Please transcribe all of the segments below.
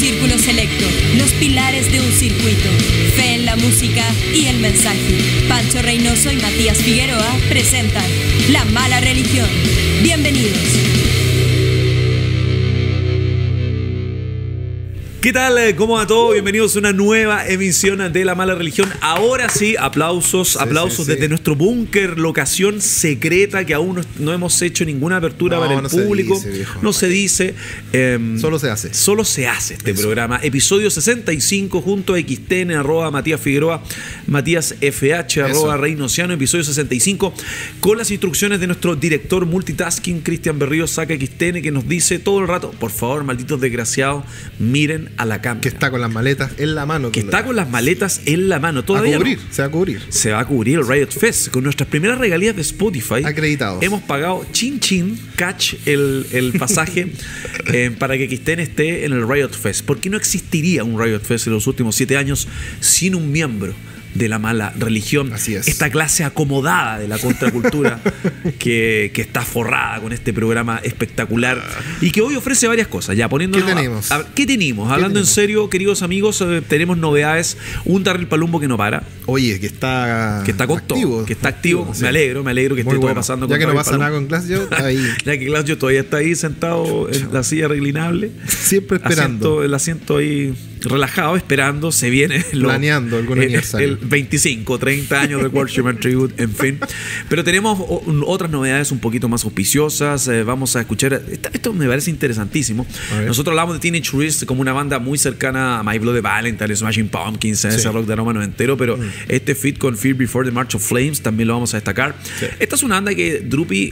círculo selecto, los pilares de un circuito, fe en la música y el mensaje. Pancho Reynoso y Matías Figueroa presentan La Mala Religión. Bienvenidos. ¿Qué tal? ¿Cómo va todo? Bienvenidos a una nueva emisión de La Mala Religión. Ahora sí, aplausos desde nuestro búnker, locación secreta que aún no hemos hecho ninguna apertura para el público. No se dice. Solo se hace. Solo se hace este programa. Episodio 65 junto a XTN, @ Matías Figueroa, Matías FH, @ Reynosiano. Episodio 65 con las instrucciones de nuestro director multitasking, Cristian Berrío, saca XTN, que nos dice todo el rato: por favor, malditos desgraciados, miren a la cámara. Que está con las maletas en la mano. Que está con las maletas en la mano. Todavía a cubrir, no. se va a cubrir. Se va a cubrir el Riot Fest con nuestras primeras regalías de Spotify. Acreditados. Hemos pagado chin catch el pasaje para que Kristen esté en el Riot Fest. Porque no existiría un Riot Fest en los últimos 7 años sin un miembro de La Mala Religión. Así es. Esta clase acomodada de la contracultura que está forrada con este programa espectacular y que hoy ofrece varias cosas. Ya poniéndonos. ¿Qué tenemos? Hablando en serio, queridos amigos, tenemos novedades. Un Darryl Palumbo que no para. Oye, que está con activo, todo. Que está activo. Sí. Me alegro que esté todo pasando ya con que no Darryl pasa Palumbo. nada con Glassjaw, ahí. Ya que Glassjaw todavía está ahí sentado en la silla reclinable. Siempre esperando. El asiento ahí relajado, esperando. Se viene planeando algún aniversario. El 25, 30 años de Worshipman Tribute, en fin. Pero tenemos otras novedades un poquito más auspiciosas. Vamos a escuchar. Esto me parece interesantísimo. Nosotros hablamos de Teenage Wrist como una banda muy cercana a My Bloody Valentine, Smashing Pumpkins, ese rock de aroma noventero. Pero este feat con Fear Before the March of Flames también lo vamos a destacar. Sí.Esta es una banda que Drupi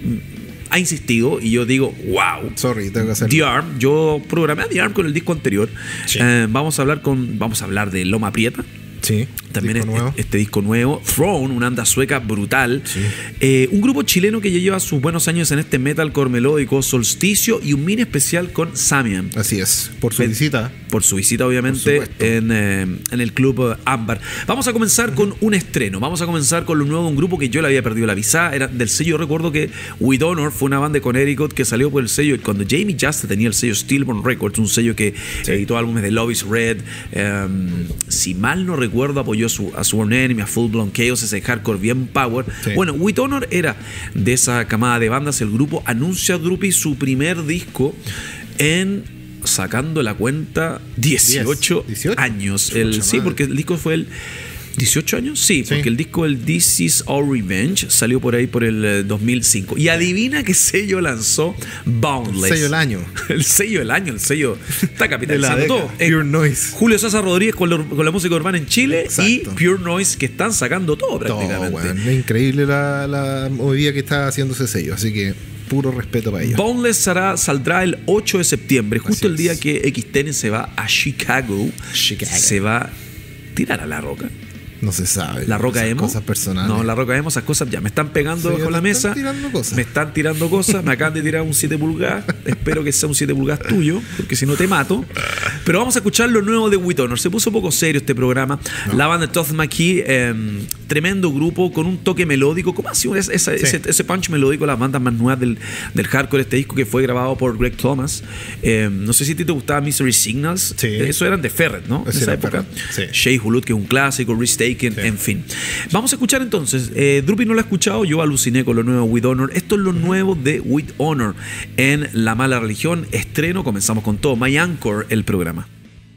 ha insistido y yo digo, wow. Sorry, tengo que hacerlo. The Arm, yo programé a The Arm con el disco anterior. Sí. Vamos a hablar de Loma Prieta. Sí, también este disco nuevo. Throne, una banda sueca brutal. Sí. Un grupo chileno que ya lleva sus buenos años en este metalcore melódico. Solsticio y un mini especial con Samian. Así es, por su visita. Por su visita, obviamente, en el Club Ámbar. Vamos a comenzar con un estreno. Vamos a comenzar con lo nuevo de un grupo que yo le había perdido la visa. Era del sello. Yo recuerdo que With Honor fue una banda de Connecticut que salió por el sello. Cuando Jamie Justa tenía el sello Stillborn Records, un sello que editó álbumes de Love is Red. Si mal no recuerdo, apoyó a Sworn Enemy, a Full Blown Chaos, ese hardcore bien power. Sí. Bueno, With Honor era de esa camada de bandas. El grupo anuncia a Drupi su primer disco sacando la cuenta 18 años. Sí, porque el disco fue el 18 años, sí, porque el disco el This Is Our Revenge salió por ahí por el 2005. Y adivina qué sello lanzó Boundless. El sello del año. El sello del año, el sello está capitalizando todo. Pure Noise. Julio César Rodríguez con la música urbana en Chile. Exacto. Y Pure Noise que están sacando todo prácticamente. Bueno, es increíble la movida que está haciendo ese sello, así que puro respeto para ellos. Boundless saldrá el 8 de septiembre, justo el día que XTN se va a Chicago. Se va a tirar a La Roca. No se sabe. La Roca Emo. Cosas personales. No, La Roca Emo, esas cosas ya me están pegando bajo la mesa. Me están tirando cosas. Me acaban de tirar un 7 pulgadas. Espero que sea un 7 pulgadas tuyo, porque si no te mato. Pero vamos a escuchar lo nuevo de With Honor. Se puso un poco serio este programa. La banda de Todd McKee, tremendo grupo con un toque melódico. ¿Cómo ha sido ese punch melódico? Las bandas más nuevas del hardcore. Este disco que fue grabado por Greg Thomas. No sé si a ti te gustaba Misery Signals. Sí. Eso eran de Ferret, ¿no? En esa época. Sí. Shea Hulud, que es un clásico. En fin. Vamos a escuchar entonces. Drupi no lo ha escuchado, yo aluciné con lo nuevo de With Honor. Esto es lo nuevo de With Honor en La Mala Religión. Estreno, comenzamos con todo. My Anchor, el programa.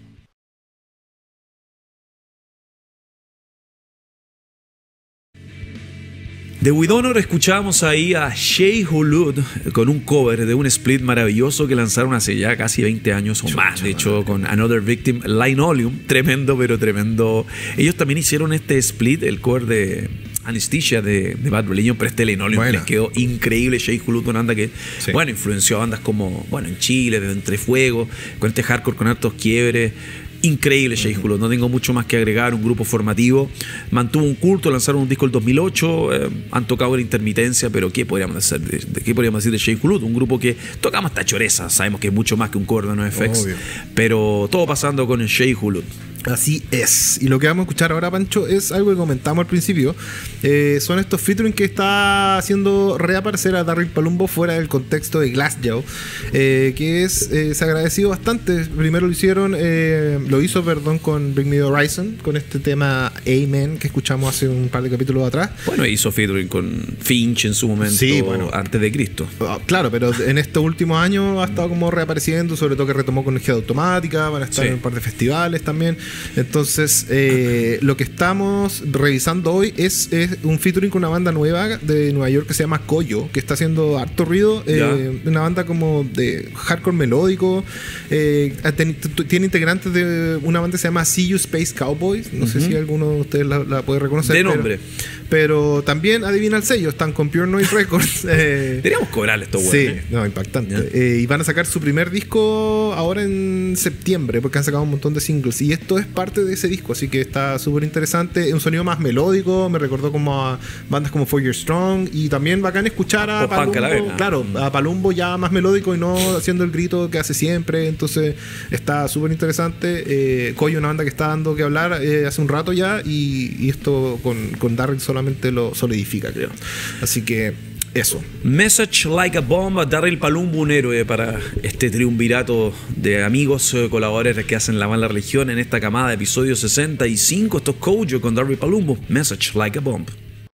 De With Honor escuchábamos ahí a Shea Hulud con un cover de un split maravilloso que lanzaron hace ya casi 20 años o más. De hecho, con Another Victim, Linoleum. Tremendo, pero tremendo. Ellos también hicieron este split, el cover de Anesthesia de Bad Religion, pero este Linoleum les quedó increíble. Shea Hulud, una banda que, influenció a bandas como, en Chile, de Entre Fuego, con este hardcore con hartos quiebres. Increíble Shea Hulud, no tengo mucho más que agregar. Un grupo formativo, mantuvo un culto, lanzaron un disco el 2008, han tocado en intermitencia, pero ¿qué podríamos decir de Shea Hulud? Un grupo que tocamos hasta choreza, sabemos que es mucho más que un cover de NoFX, pero todo pasando con el Shea Hulud. Así es. Y lo que vamos a escuchar ahora, Pancho, es algo que comentamos al principio. Son estos featuring que está haciendo reaparecer a Darryl Palumbo fuera del contexto de Glassjaw, que se ha agradecido bastante. Primero lo hizo con Bring Me the Horizon, con este tema Amen que escuchamos hace un par de capítulos atrás. Bueno, hizo featuring con Finch en su momento, sí, bueno, antes de Cristo. Claro, pero en estos últimos años ha estado como reapareciendo, sobre todo que retomó con Energía Automática, van a estar en un par de festivales también. Entonces, lo que estamos revisando hoy es un featuring con una banda nueva de Nueva York que se llama Koyo, que está haciendo harto ruido. Una banda como de hardcore melódico. Tiene integrantes de una banda que se llama See You Space Cowboys. No sé si alguno de ustedes la puede reconocer. De nombre. Pero también adivina el sello, están con Pure Noise Records. Deberíamos cobrarle esto, güey. Sí, no, impactante. Y van a sacar su primer disco ahora en septiembre, porque han sacado un montón de singles. Y esto es parte de ese disco, así que está súper interesante. Un sonido más melódico, me recordó como a bandas como For Your Strong. Y también bacán escuchar a Palumbo. Claro, a Palumbo ya más melódico y no haciendo el grito que hace siempre. Entonces está súper interesante. Koyo, una banda que está dando que hablar hace un rato ya. Y esto con Darryl solamente lo solidifica, creo. Así que eso. Message Like a Bomb, Darryl Palumbo, un héroe para este triunvirato de amigos colaboradores que hacen La Mala Religión en esta camada de episodio 65. Esto es Koyo con Darryl Palumbo, Message Like a Bomb.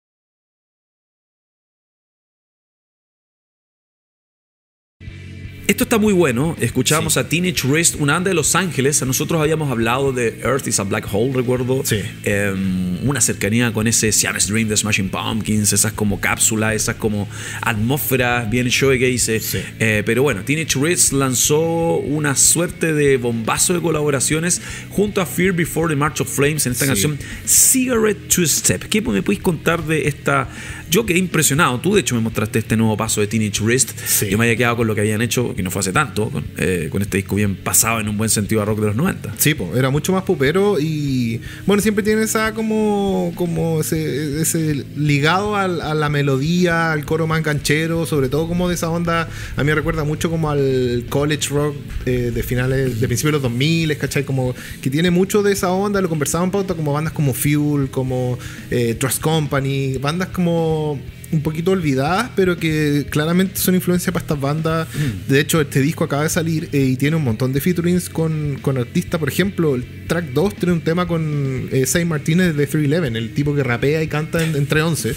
Esto está muy bueno. Escuchábamos a Teenage Wrist, una banda de Los Ángeles. Nosotros habíamos hablado de Earth is a Black Hole, recuerdo. Sí. Una cercanía con ese Siamese Dream de Smashing Pumpkins, esas como cápsulas, esas como atmósferas bien shoegaze. Sí. Pero bueno, Teenage Wrist lanzó una suerte de bombazo de colaboraciones junto a Fear Before the March of Flames en esta canción Cigarette Two Step. ¿Qué me podéis contar de esta? Yo quedé impresionado. Tú, de hecho, me mostraste este nuevo paso de Teenage Wrist. Sí. Yo me había quedado con lo que habían hecho, que no fue hace tanto, con este disco bien pasado en un buen sentido a rock de los 90. Sí, era mucho más popero y bueno, siempre tiene esa como ese ligado a la melodía, al coro más canchero, sobre todo como de esa onda. A mí me recuerda mucho como al college rock de principios de los 2000, ¿cachai? Como que tiene mucho de esa onda. Lo conversaban pauta como bandas como Fuel, como Trust Company, bandas como un poquito olvidadas, pero que claramente son influencia para estas bandas. De hecho, este disco acaba de salir y tiene un montón de featurings con artistas. Por ejemplo, el track 2 tiene un tema con Saint Martinez de 311, el tipo que rapea y canta entre 11.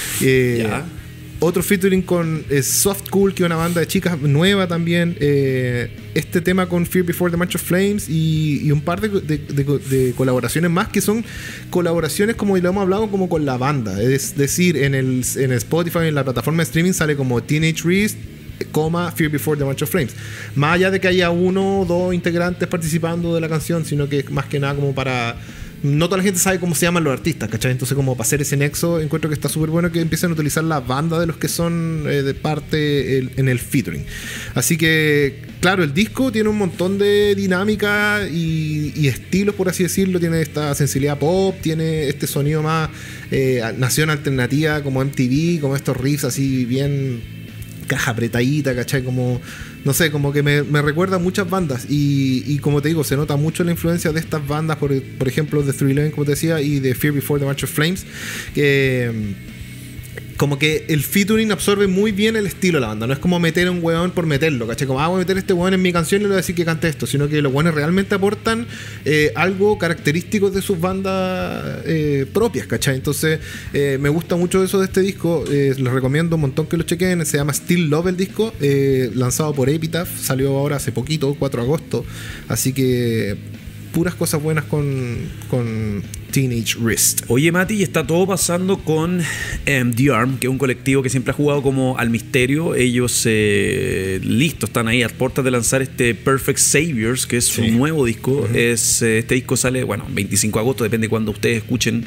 Otro featuring con Soft Cool, que es una banda de chicas nueva también. Este tema con Fear Before the March of Flames y un par de colaboraciones más, que son colaboraciones como lo hemos hablado, como con la banda. Es decir, en el Spotify, en la plataforma de streaming sale como Teenage Wrist, Fear Before the March of Flames. Más allá de que haya uno o dos integrantes participando de la canción, sino que más que nada como para... No toda la gente sabe cómo se llaman los artistas, ¿cachai? Entonces, como para hacer ese nexo, encuentro que está súper bueno que empiecen a utilizar la banda de los que son de parte en el featuring. Así que, claro, el disco tiene un montón de dinámica y estilos, por así decirlo. Tiene esta sensibilidad pop, tiene este sonido más nación alternativa, como MTV, como estos riffs así bien caja apretadita, ¿cachai? Como... No sé, como que me recuerda a muchas bandas y como te digo, se nota mucho la influencia de estas bandas, por ejemplo, de 311, como te decía, y de Fear Before the March of Flames, que como que el featuring absorbe muy bien el estilo de la banda. No es como meter a un weón por meterlo, ¿cachai? Como, voy a meter a este weón en mi canción y le voy a decir que cante esto, sino que los weones realmente aportan algo característico de sus bandas propias, ¿cachai? Entonces, me gusta mucho eso de este disco. Les recomiendo un montón que lo chequen. Se llama Still Love el disco, lanzado por Epitaph. Salió ahora hace poquito, 4 de agosto. Así que puras cosas buenas con Teenage Wrist. Oye, Mati, y está todo pasando con The Arm, que es un colectivo que siempre ha jugado como al misterio. Ellos listos, están ahí a puertas de lanzar este Perfect Saviors, que es su nuevo disco. Este disco sale, 25 de agosto, depende de cuando ustedes escuchen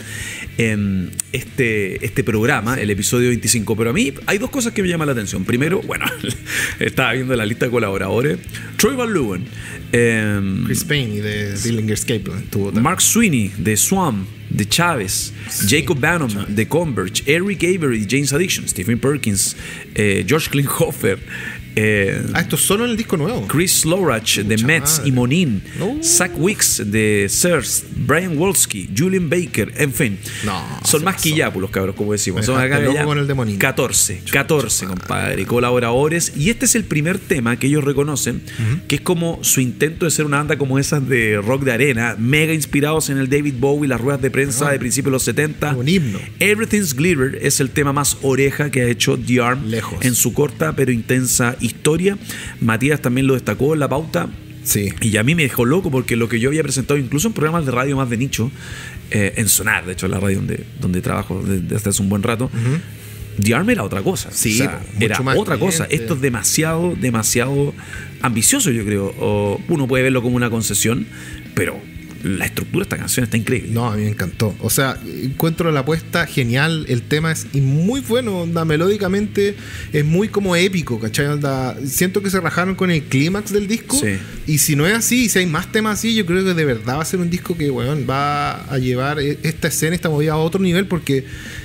este programa, el episodio 25. Pero a mí hay dos cosas que me llaman la atención. Primero, estaba viendo la lista de colaboradores. Troy Van Leeuwen, Chris Payne de Dillinger Escape Plan, Mark Sweeney de Swamp, de Chávez, Jacob Bannon de Converge, Eric Avery de Jane's Addiction, Stephen Perkins, George Klinghoffer, esto solo en el disco nuevo. Chris Lorach de Mets y Monin, Zach Wicks de Sirs, Brian Wolski, Julian Baker, en fin. Son más que ya, los cabros, como decimos. Son acá ya con el 14, compadre, colaboradores. Y este es el primer tema que ellos reconocen, que es como su intento de ser una banda como esas de rock de arena, mega inspirados en el David Bowie, las ruedas de prensa de principios de los 70. Un himno. Everything's Glitter es el tema más oreja que ha hecho The Arm en su corta pero intensa historia. Matías también lo destacó en la pauta. Sí. Y a mí me dejó loco porque lo que yo había presentado incluso en programas de radio más de nicho, en Sonar, de hecho la radio donde trabajo desde hace un buen rato, The Arm era otra cosa. Sí, o sea, era otra cosa. Esto es demasiado ambicioso, yo creo. Uno puede verlo como una concesión, pero la estructura de esta canción está increíble. No, a mí me encantó. O sea, encuentro la apuesta genial. El tema es muy bueno. Onda, melódicamente es muy como épico, ¿cachai? Onda, siento que se rajaron con el clímax del disco. Sí. Y si no es así, si hay más temas así, yo creo que de verdad va a ser un disco que, bueno, va a llevar esta escena, esta movida a otro nivel, porque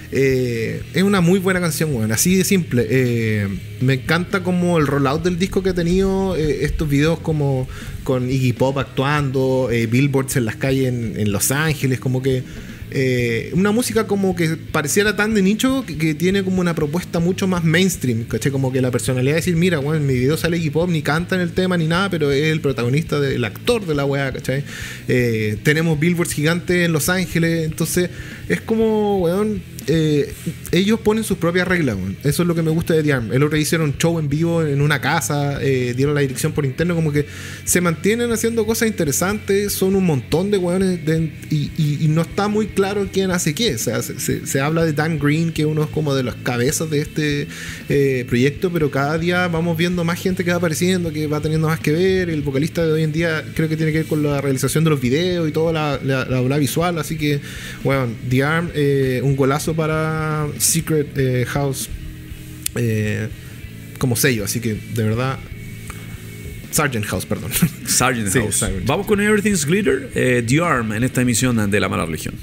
es una muy buena canción, bueno, así de simple. Me encanta como el rollout del disco que ha tenido, estos videos como con Iggy Pop actuando, billboards en las calles en Los Ángeles, como que una música como que pareciera tan de nicho que tiene como una propuesta mucho más mainstream, ¿cachai? Como que la personalidad de decir, mira, bueno, en mi video sale Iggy Pop, ni canta en el tema ni nada, pero es el protagonista, el actor de la weá, ¿cachai? Tenemos billboards gigantes en Los Ángeles, entonces es como, weón, ellos ponen sus propias reglas, weón. Eso es lo que me gusta de The Arm. El otro día hicieron un show en vivo en una casa, dieron la dirección por interno, como que se mantienen haciendo cosas interesantes, son un montón de weones y no está muy claro quién hace qué. O sea, se habla de Dan Green, que uno es como de las cabezas de este proyecto, pero cada día vamos viendo más gente que va apareciendo, que va teniendo más que ver. El vocalista de hoy en día creo que tiene que ver con la realización de los videos y toda la visual, así que, bueno, The Arm, un golazo para Secret House como sello, así que de verdad Sargent House, perdón. Sargent House. Vamos con Everything's Glitter, The Arm en esta emisión de La Mala Religión.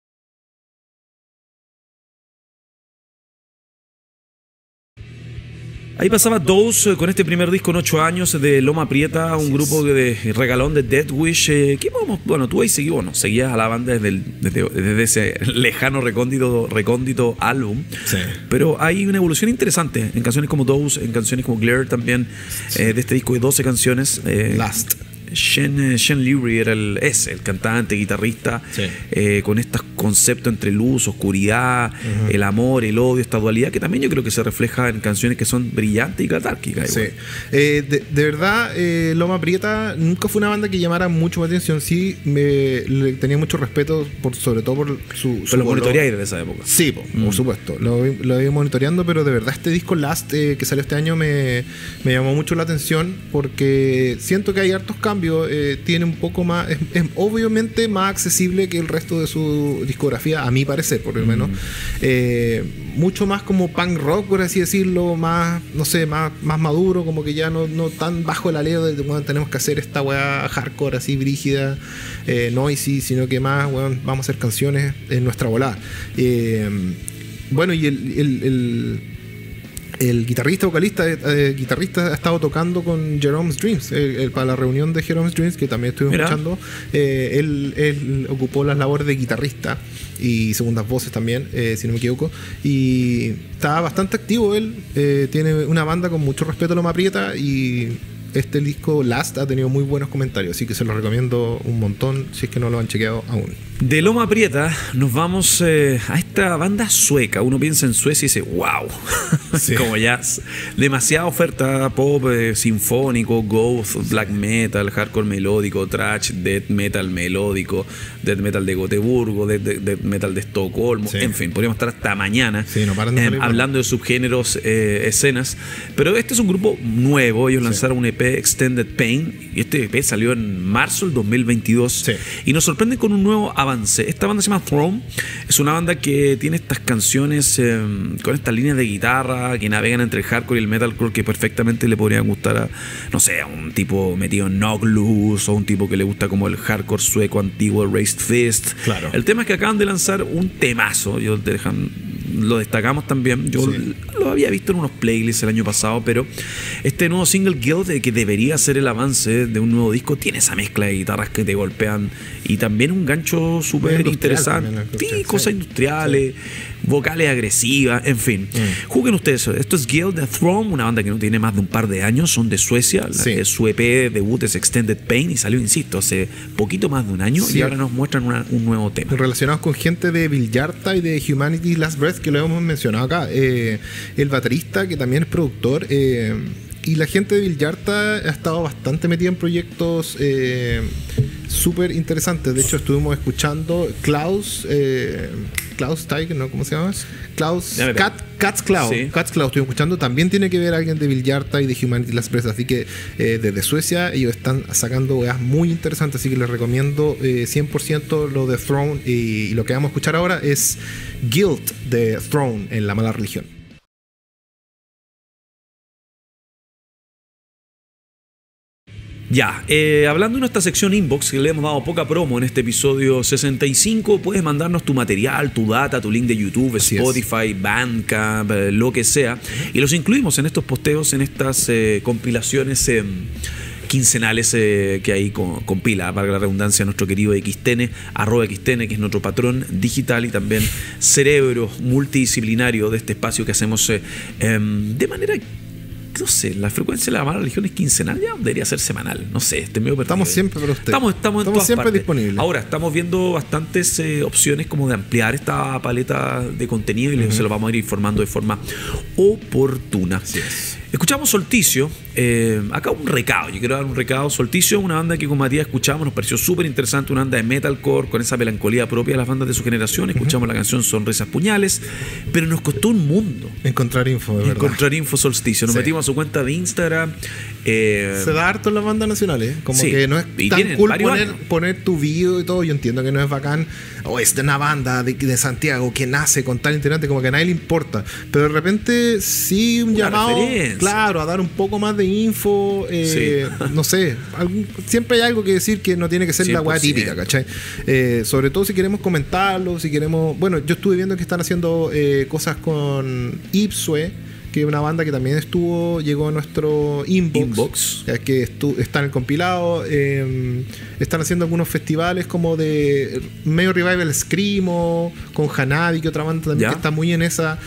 Ahí pasaba Dose con este primer disco en 8 años de Loma Prieta, un grupo de regalón de Death Wish. Bueno, tú ahí seguías a la banda desde ese lejano recóndito álbum. Sí. Pero hay una evolución interesante en canciones como Dose, en canciones como Glare también, de este disco de 12 canciones. Last. Shen Lowry era el cantante, guitarrista, con estos conceptos entre luz, oscuridad, el amor, el odio, esta dualidad que también yo creo que se refleja en canciones que son brillantes y catárquicas. Sí. De verdad, Loma Prieta nunca fue una banda que llamara mucho mi atención. Sí, le tenía mucho respeto, sobre todo por su pero lo monitoreáis desde esa época. Sí, por supuesto. Lo iba monitoreando, pero de verdad este disco Last, que salió este año, me llamó mucho la atención porque siento que hay hartos cambios. Tiene un poco más, es obviamente más accesible que el resto de su discografía, a mi parecer, por lo menos. Mucho más como punk rock, por así decirlo, más, no sé, más maduro, como que ya no tan bajo el aleo de bueno, tenemos que hacer esta weá hardcore así brígida, noisy, sino que más, bueno, vamos a hacer canciones en nuestra volada. Bueno, y el guitarrista, vocalista, guitarrista ha estado tocando con Jerome's Dreams, para la reunión de Jerome's Dreams, que también estuve escuchando. Él ocupó las labores de guitarrista y segundas voces también, si no me equivoco, y está bastante activo él. Tiene una banda con mucho respeto a Loma Prieta y este disco Last ha tenido muy buenos comentarios, así que se los recomiendo un montón si es que no lo han chequeado aún. De Loma Prieta nos vamos a esta banda sueca. Uno piensa en Suecia y dice wow, sí. Como ya demasiada oferta pop, sinfónico, ghost, black metal, hardcore melódico, thrash, death metal melódico, death metal de Gotemburgo, death metal de Estocolmo, sí. En fin, podríamos estar hasta mañana hablando de subgéneros, escenas, pero este es un grupo nuevo. Ellos lanzaron un EP, Extended Pain, y este EP salió en marzo del 2022, y nos sorprende con un nuevo avance. Esta banda se llama Throne. Es una banda que tiene estas canciones con estas líneas de guitarra que navegan entre el hardcore y el metalcore, que perfectamente le podrían gustar a, no sé, a un tipo metido en Knock Loose o un tipo que le gusta como el hardcore sueco antiguo, Raised Fist. Claro. El tema es que acaban de lanzar un temazo. Ellos dejan lo destacamos también. Yo lo había visto en unos playlists el año pasado, pero este nuevo single Guild, que debería ser el avance de un nuevo disco, tiene esa mezcla de guitarras que te golpean y también un gancho súper interesante. Sí, cosas industriales, vocales agresivas, en fin. Juzguen ustedes. Esto es Guild, The Throne, una banda que no tiene más de un par de años, son de Suecia. Su EP debut es Extended Pain y salió, insisto, hace poquito más de un año, y ahora nos muestran un nuevo tema. Relacionados con gente de Villarta y de Humanity's Last Breath, que lo hemos mencionado acá. El baterista, que también es productor, y la gente de Villarta ha estado bastante metida en proyectos súper interesantes. De hecho, estuvimos escuchando Klaus Tiger, ¿no? ¿Cómo se llama? Cat's Cloud. Sí. Cat's Cloud estuvimos escuchando. También tiene que ver a alguien de Villarta y de Humanity Last Breath. Así que desde Suecia ellos están sacando weas muy interesantes. Así que les recomiendo 100% lo de Throne. Y lo que vamos a escuchar ahora es Guild de Throne en La Mala Religión. Ya, hablando de nuestra sección Inbox, que le hemos dado poca promo en este episodio 65, puedes mandarnos tu material, tu data, tu link de YouTube, Spotify, Bandcamp, lo que sea, y los incluimos en estos posteos, en estas compilaciones quincenales que ahí compila, valga la redundancia, nuestro querido XTN, @XTN, que es nuestro patrón digital y también cerebro multidisciplinario de este espacio que hacemos de manera... No sé, la frecuencia de La Mala Religión es quincenal, ya debería ser semanal, no sé, estamos siempre para usted. Estamos siempre disponibles. Ahora, estamos viendo bastantes opciones como de ampliar esta paleta de contenido y se lo vamos a ir informando de forma oportuna. Así es. Escuchamos Solsticio, acá un recado, yo quiero dar un recado. Solsticio, una banda que con Matías escuchamos, nos pareció súper interesante, una banda de metalcore con esa melancolía propia de las bandas de su generación. Escuchamos la canción Sonrisas Puñales, pero nos costó un mundo encontrar info, de verdad. Encontrar info Solsticio. Nos metimos a su cuenta de Instagram. Se da harto en las bandas nacionales, como que no es tan cool poner tu video y todo. Yo entiendo que no es bacán, es de una banda de Santiago que nace con tal integrante, como que a nadie le importa, pero de repente sí un llamado, claro, a dar un poco más de info, no sé, siempre hay algo que decir, que no tiene que ser la weá típica, ¿cachai? Sobre todo si queremos comentarlo, si queremos, bueno, yo estuve viendo que están haciendo cosas con Ipsue, que es una banda que también llegó a nuestro inbox. Que está en el compilado. Están haciendo algunos festivales como de medio revival Screamo, con Hanabi, que otra banda también que está muy en esa.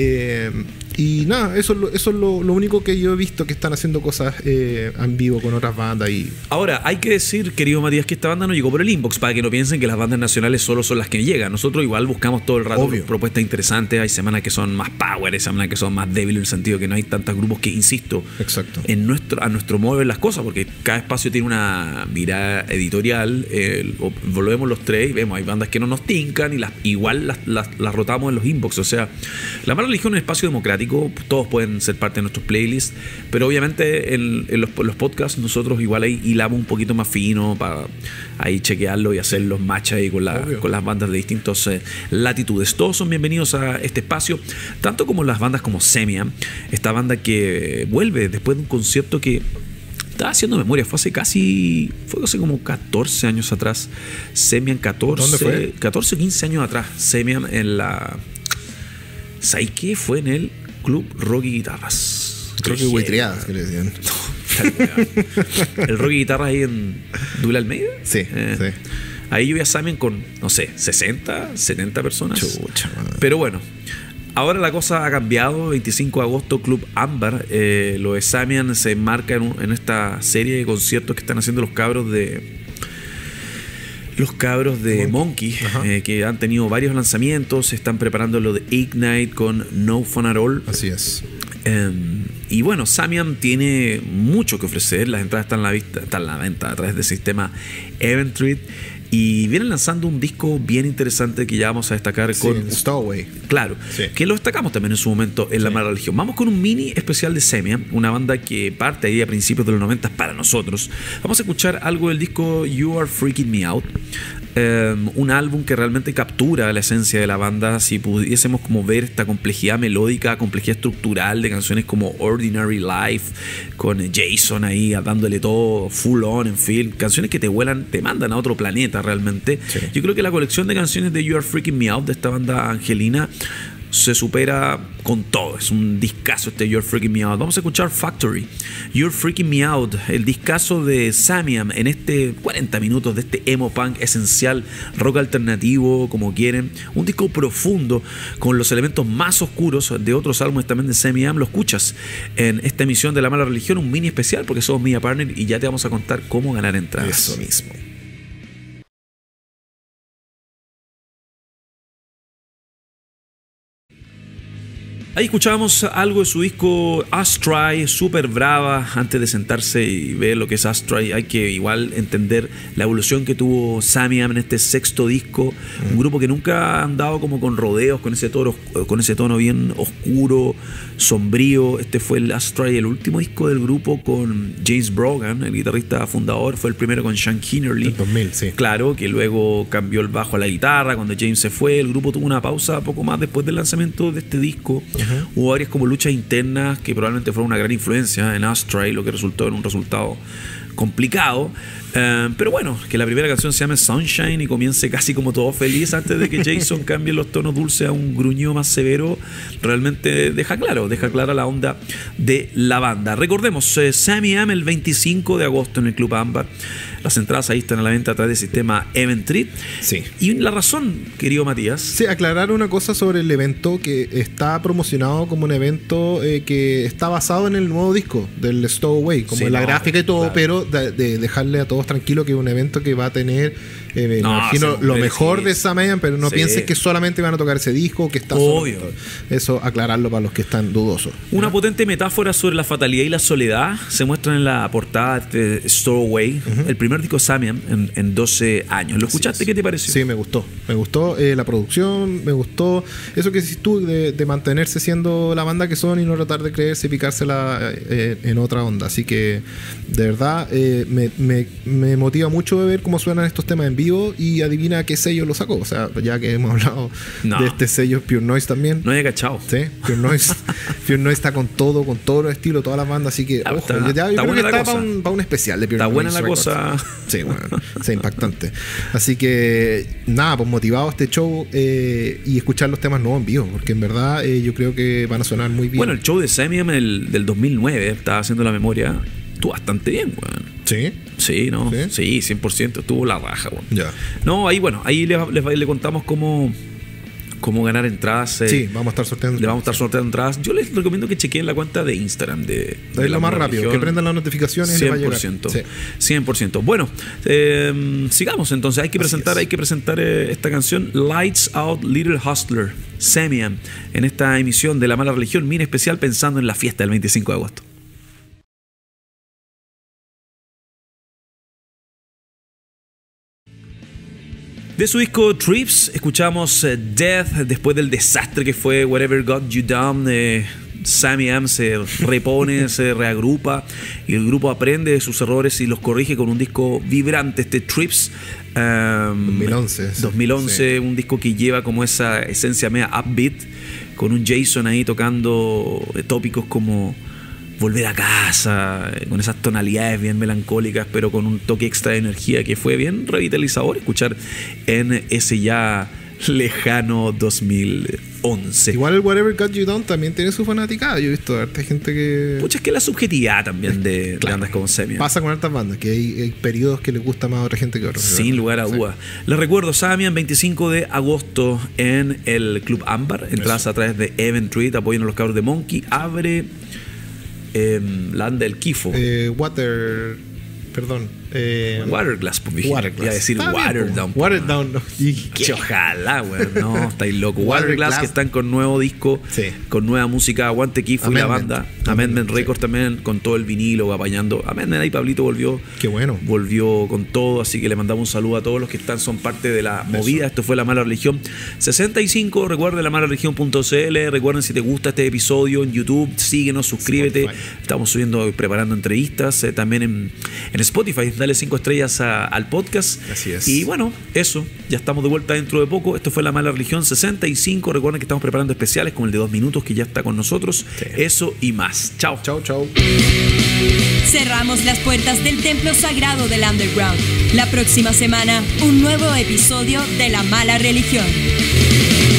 Y nada, eso es lo único que yo he visto, que están haciendo cosas en vivo con otras bandas. Ahora, hay que decir, querido Matías, que esta banda no llegó por el inbox, para que no piensen que las bandas nacionales solo son las que llegan. Nosotros igual buscamos todo el rato propuestas interesantes. Hay semanas que son más power, hay semanas que son más débiles, en el sentido que no hay tantos grupos que, insisto, a nuestro modo de ver las cosas, porque cada espacio tiene una mirada editorial. Volvemos los tres y vemos, hay bandas que no nos tincan y igual las rotamos en los inbox. O sea, La Mala Religión es un espacio democrático. Todos pueden ser parte de nuestros playlists, pero obviamente en los podcasts nosotros igual ahí hilamos un poquito más fino para ahí chequearlo y hacer los match ahí con las bandas de distintas latitudes. Todos son bienvenidos a este espacio, tanto como las bandas como Semia, esta banda que vuelve después de un concierto que estaba haciendo memoria, fue hace como 14 años atrás. Semian 14, 15 años atrás. Semian en la... ¿Sabes qué? Fue en el Club Rock y Guitarras. Creo que Huitriadas, que le decían. El Rock y Guitarras ahí en Dula Almeida. Sí. Ahí yo vi a Samian con, no sé, 60, 70 personas. Chucha, pero bueno, ahora la cosa ha cambiado. 25 de agosto, Club Ámbar. Lo de Samian se enmarca en esta serie de conciertos que están haciendo los cabros de Monkey, que han tenido varios lanzamientos. Están preparando lo de Ignite con No Fun at All. Así es. Y bueno, Samian tiene mucho que ofrecer. Las entradas están en la venta a través del sistema Eventbrite. Y vienen lanzando un disco bien interesante que ya vamos a destacar con Stowaway. Claro, que lo destacamos también en su momento en La Mala Religión. Vamos con un mini especial de Semia, una banda que parte ahí a principios de los 90 para nosotros. Vamos a escuchar algo del disco You Are Freaking Me Out. Un álbum que realmente captura la esencia de la banda. Si pudiésemos como ver esta complejidad melódica, complejidad estructural de canciones como Ordinary Life, con Jason ahí dándole todo full on, en fin, canciones que te mandan a otro planeta realmente. Yo creo que la colección de canciones de You Are Freaking Me Out de esta banda angelina se supera con todo. Es un discazo este You're Freaking Me Out. Vamos a escuchar Factory, You're Freaking Me Out, el discazo de Samiam en este 40 minutos de este emo punk esencial, rock alternativo, como quieren. Un disco profundo con los elementos más oscuros de otros álbumes también de Samiam. Lo escuchas en esta emisión de La Mala Religión, un mini especial porque somos Media Partner y ya te vamos a contar cómo ganar entradas. Eso mismo. Ahí escuchábamos algo de su disco Astray, súper brava. Antes de sentarse y ver lo que es Astray, hay que igual entender la evolución que tuvo Samiam en este sexto disco. Un grupo que nunca ha andado como con rodeos, con ese tono bien oscuro, sombrío. Este fue el Astray, el último disco del grupo con James Brogan, el guitarrista fundador. Fue el primero con Sean Kinnerly. En 2000, sí. Claro, que luego cambió el bajo a la guitarra. Cuando James se fue, el grupo tuvo una pausa poco más después del lanzamiento de este disco. Hubo varias como luchas internas que probablemente fueron una gran influencia en Astray, lo que resultó en un resultado complicado. Pero bueno, que la primera canción se llame Sunshine y comience casi como todo feliz antes de que Jason cambie los tonos dulces a un gruñido más severo, realmente deja clara la onda de la banda. Recordemos, Samiam el 25 de agosto en el Club Ámbar. Las entradas ahí están a la venta a través del sistema Eventbrite. Sí. Y la razón, querido Matías. Sí, aclarar una cosa sobre el evento, que está promocionado como un evento que está basado en el nuevo disco del Stowaway, como en la gráfica y todo, claro. Pero de dejarle a todos tranquilo que es un evento que va a tener, me imagino, lo mejor de Samiam, pero no pienses que solamente van a tocar ese disco, que está obvio. Eso, aclararlo para los que están dudosos. Una potente metáfora sobre la fatalidad y la soledad se muestra en la portada de Stowaway, el primer disco de Samiam en 12 años. ¿Lo escuchaste? ¿Qué te pareció? Sí, me gustó la producción, me gustó eso que decís tú de mantenerse siendo la banda que son y no tratar de creerse y picársela en otra onda. Así que de verdad me motiva mucho de ver cómo suenan estos temas en vivo, y adivina qué sello lo sacó. O sea, ya que hemos hablado de este sello, Pure Noise también. No había cachado. Sí, Pure Noise está con todos los estilos, todas las bandas, así que ojo, yo creo que está para un especial de Pure Noise. Está buena la cosa. Sí, bueno, sí, impactante. Así que nada, pues motivado este show y escuchar los temas nuevos en vivo, porque en verdad yo creo que van a sonar muy bien. Bueno, el show de Samiam del 2009, estaba haciendo la memoria, estuvo bastante bien, weón. ¿Sí? Sí, ¿no? Sí, 100%, estuvo la raja, weón. Ya. No, ahí le contamos cómo ganar entradas. Sí, vamos a estar sorteando. Le vamos a estar sorteando entradas. Yo les recomiendo que chequeen la cuenta de Instagram de es lo más rápido, que prendan las notificaciones 100%, y va a llegar. Sí. 100%. Bueno, sigamos entonces. Hay que presentar esta canción, Lights Out Little Hustler, Samiam, en esta emisión de La Mala Religión, mini especial pensando en la fiesta del 25 de agosto. De su disco Trips escuchamos Death, después del desastre que fue Whatever Got You Down. Samiam se repone, se reagrupa y el grupo aprende de sus errores y los corrige con un disco vibrante, este Trips 2011, sí. Un disco que lleva como esa esencia media upbeat, con un Jason ahí tocando tópicos como volver a casa, con esas tonalidades bien melancólicas, pero con un toque extra de energía que fue bien revitalizador escuchar en ese ya lejano 2011. Igual el Whatever Got You Down también tiene su fanaticada. Yo he visto harta gente que... Pucha, es que la subjetividad también de bandas como Samiam. Pasa con hartas bandas, que hay periodos que les gusta más a otra gente que a otros. Sin lugar a dudas. Les recuerdo, Samiam, 25 de agosto en el Club Ámbar. Entradas a través de Eventbrite. Apoyen a los cabros de Monkey. Abre la anda del Kifo. Waterglass, pues dije. Iba a decir Waterdown. Waterdown, no. Ojalá, güey. No, estáis loco. Waterglass, que están con nuevo disco, con nueva música. Aguante Kifo y la banda. Amendment Records también, con todo el vinilo, apañando. Amendment, ahí Pablito volvió. Qué bueno. Volvió con todo, así que le mandamos un saludo a todos los que son parte de la movida. Esto fue La Mala Religión 65. Recuerden lamalarigion.cl. Recuerden, si te gusta este episodio en YouTube, síguenos, suscríbete. Estamos preparando entrevistas también en Spotify. Dale 5 estrellas al podcast. Así es. Y bueno, eso. Ya estamos de vuelta dentro de poco. Esto fue La Mala Religión 65. Recuerden que estamos preparando especiales como el de 2 minutos, que ya está con nosotros. Sí. Eso y más. Chao. Chao, chao. Cerramos las puertas del templo sagrado del underground. La próxima semana, un nuevo episodio de La Mala Religión.